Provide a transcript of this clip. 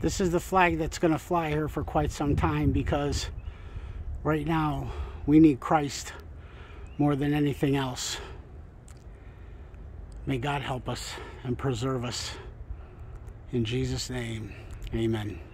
This is the flag that's going to fly here for quite some time, because right now we need Christ more than anything else. May God help us and preserve us. In Jesus' name, amen.